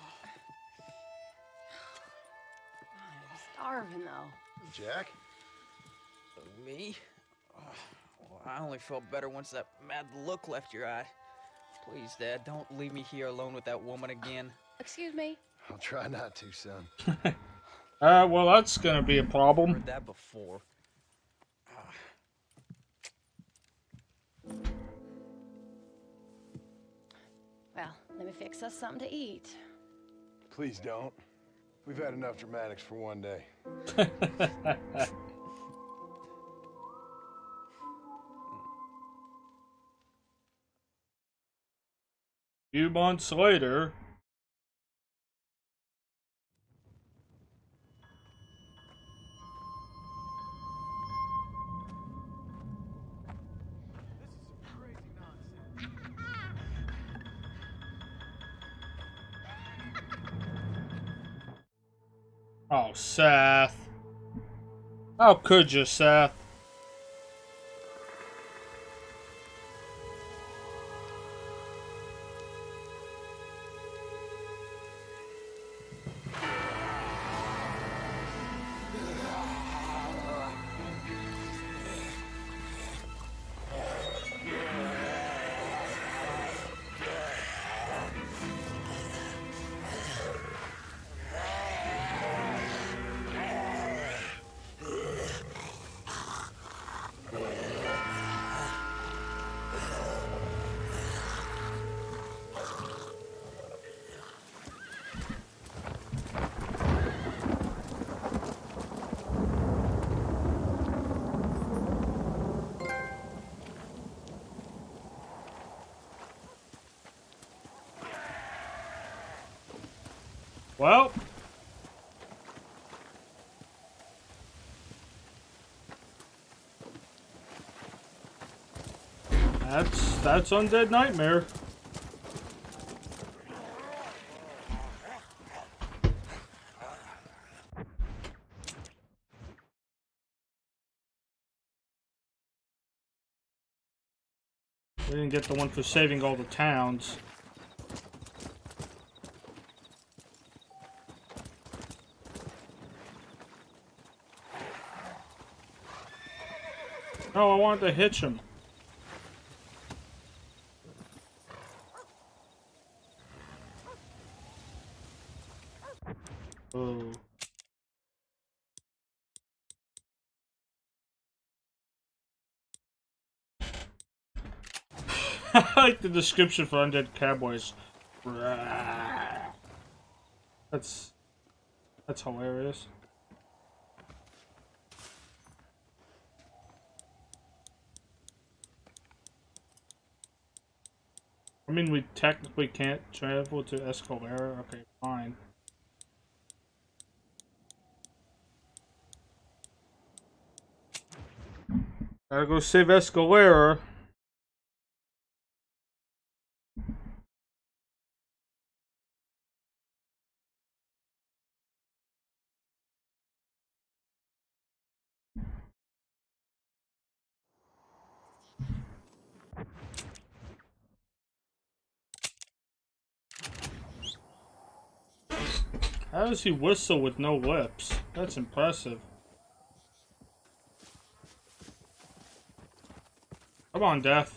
I'm starving, though. Jack? Me? Oh, well, I only felt better once that mad look left your eye. Please, Dad, don't leave me here alone with that woman again. Excuse me? I'll try not to, son. Uh, well, that's gonna be a problem. I've heard that before. Well, let me fix us something to eat. Please don't. We've had enough dramatics for one day. Few months later. Oh, Seth. How could you, Seth? Well. That's, that's Undead Nightmare. We didn't get the one for saving all the towns. No, I wanted to hitch him. Oh. I like the description for Undead Cowboys. That's that's hilarious. I mean, we technically can't travel to Escalera. Okay, fine. Gotta go save Escalera. How does he whistle with no lips? That's impressive. Come on, Death.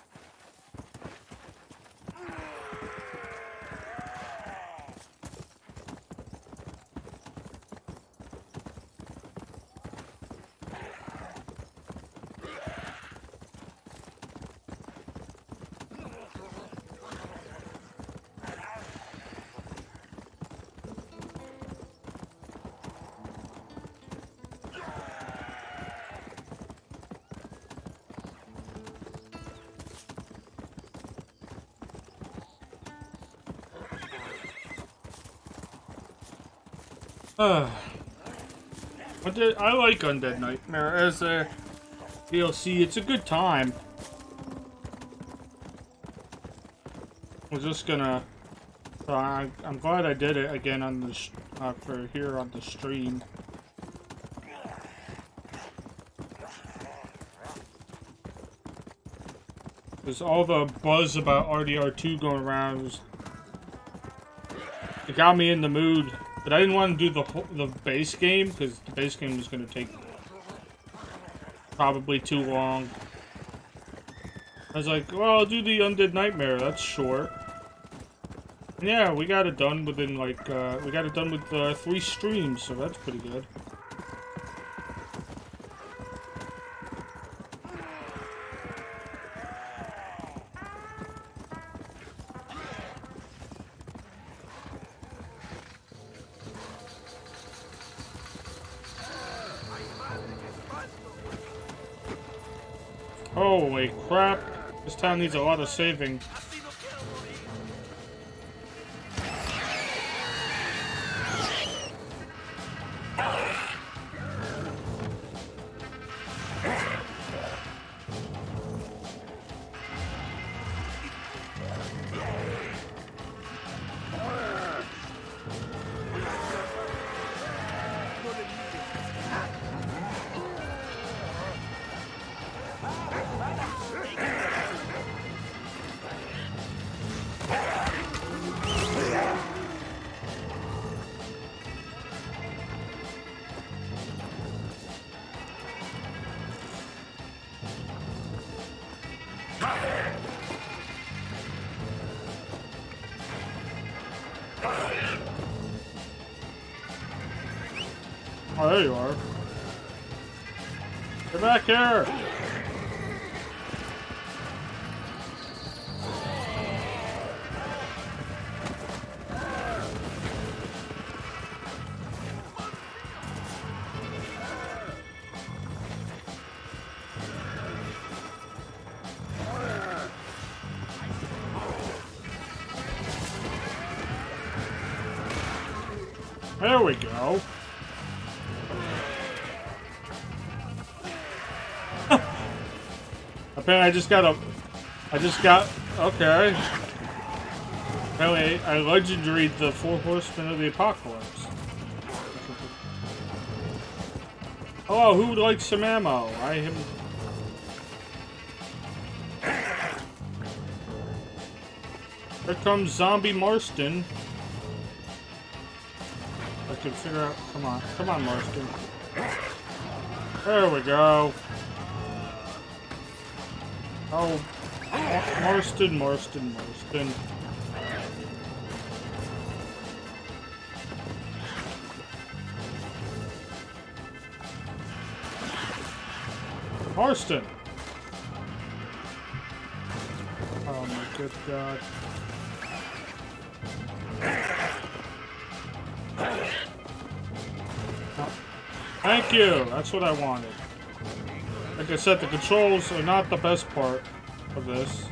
Uh, Undead, I like Undead Nightmare as a D L C. It's a good time. I'm just gonna. Uh, I, I'm glad I did it again on the sh uh, for here on the stream. There's all the buzz about R D R two going around. It, was, it got me in the mood. But I didn't want to do the whole, the base game, because the base game was going to take probably too long. I was like, well, I'll do the Undead Nightmare, that's short. And yeah, we got it done within, like, uh, we got it done with uh, three streams, so that's pretty good. Holy crap, this town needs a lot of saving. Oh, there you are. Get back here! There we go. Apparently I just got a... I just got... Okay. Apparently I legendary the four horsemen of the apocalypse. Oh, who would like some ammo? I am... Here comes Zombie Marston. I can figure out... Come on. Come on, Marston. There we go. Oh, Marston, Marston, Marston. Marston! Oh my good God. Oh, thank you! That's what I wanted. Like I said, the controls are not the best part of this.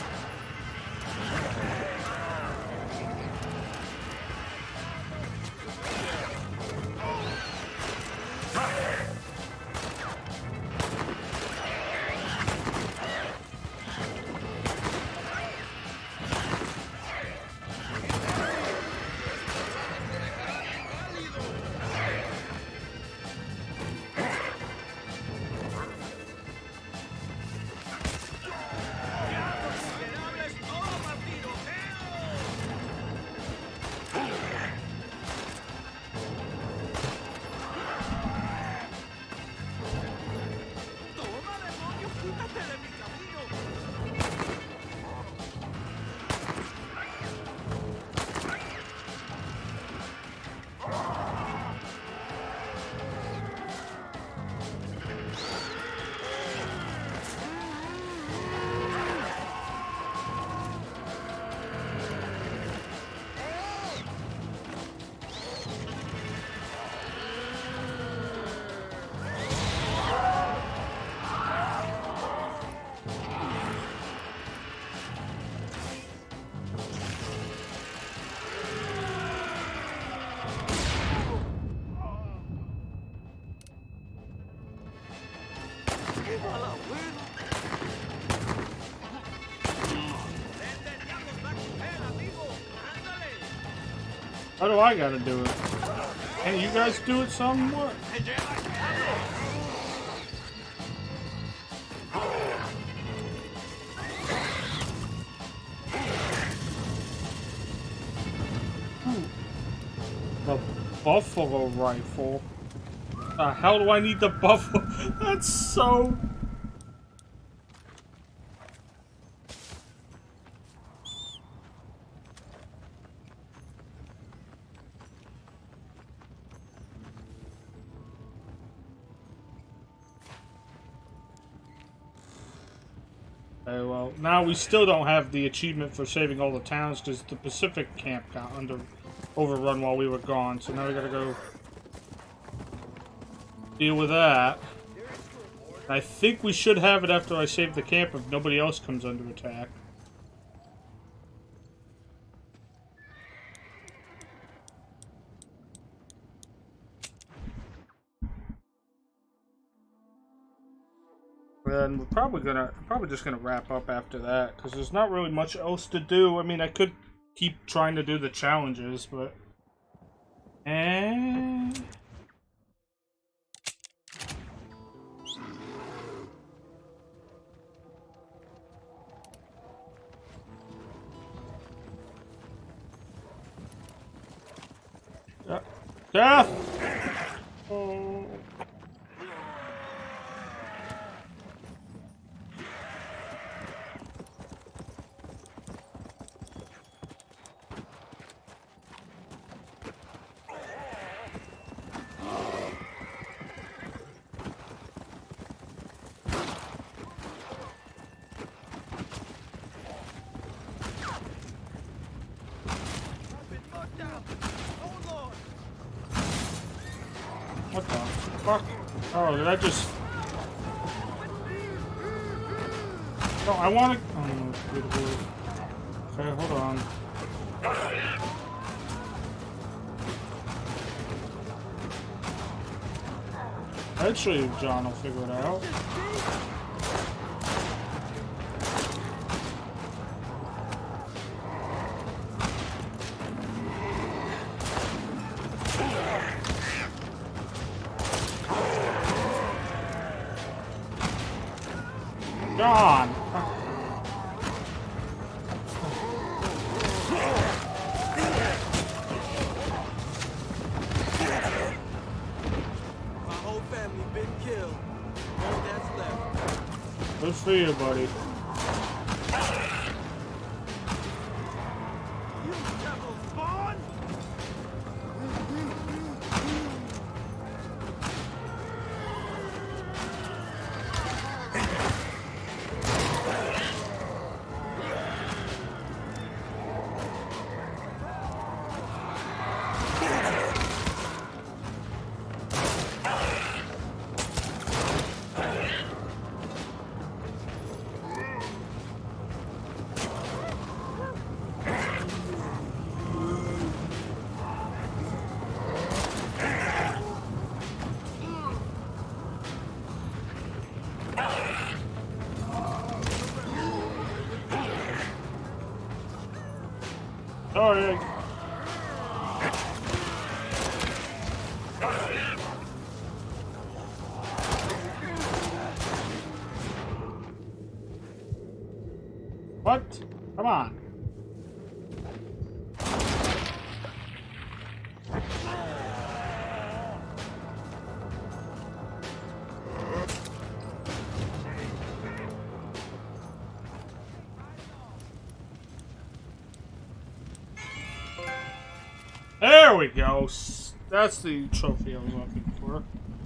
How do I gotta do it? Hey, you guys do it somewhat? The buffalo rifle. The hell do I need the buffalo? That's so... Okay, well, now we still don't have the achievement for saving all the towns because the Pacific camp got under overrun while we were gone. So now we gotta go deal with that. I think we should have it after I save the camp if nobody else comes under attack. And we're probably gonna, probably just gonna wrap up after that because there's not really much else to do. I mean, I could keep trying to do the challenges, but and yeah, death. Oh. What the fuck? Oh, did I just... No, I want to... Oh, good word. Okay, hold on. Eventually, John will figure it out. John! Good for you, buddy. Sorry. What? Come on. There we go. That's the trophy I was looking for.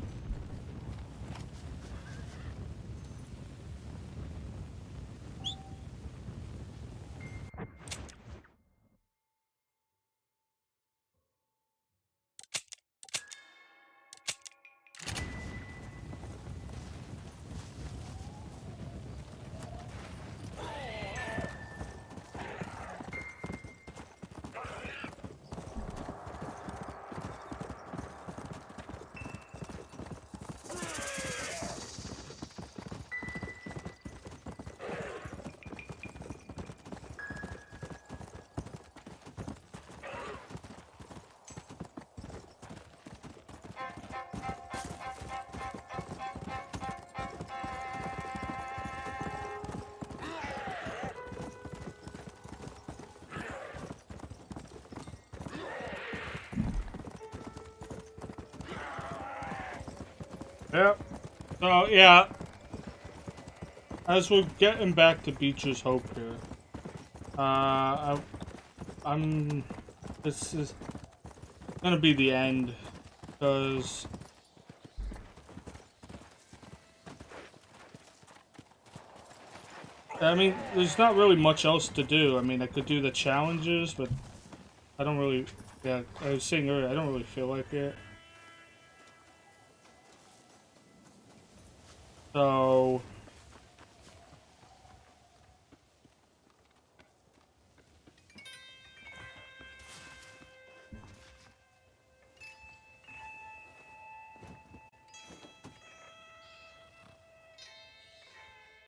Yep. So, yeah. As we're getting back to Beecher's Hope here, uh, I, I'm, this is gonna be the end, because I mean, there's not really much else to do. I mean, I could do the challenges, but I don't really, yeah, I was saying earlier, I don't really feel like it. So